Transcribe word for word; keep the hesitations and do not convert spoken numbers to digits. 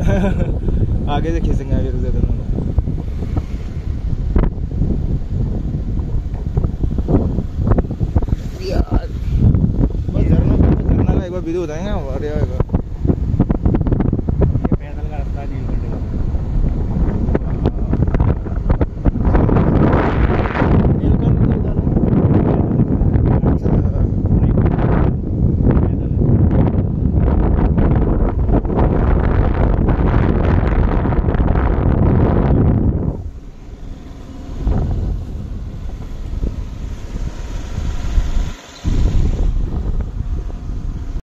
आगे से खींचेंगे आगे से दोनों। यार बस झरना झरना का एक बार वीडियो बताएंगे बढ़िया।